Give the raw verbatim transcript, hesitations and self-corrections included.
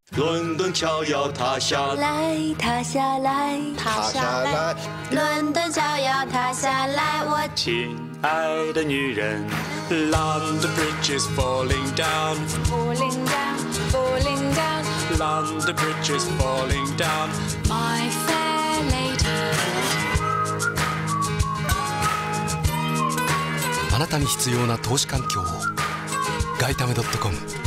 伦敦桥要塌下来，塌下来， 塌下来， 伦敦桥要塌下来，我亲爱的女人 London Bridge is falling down falling down, falling down, London Bridge is falling down my fair lady。 あなたに必要な投資環境をガイタメ .com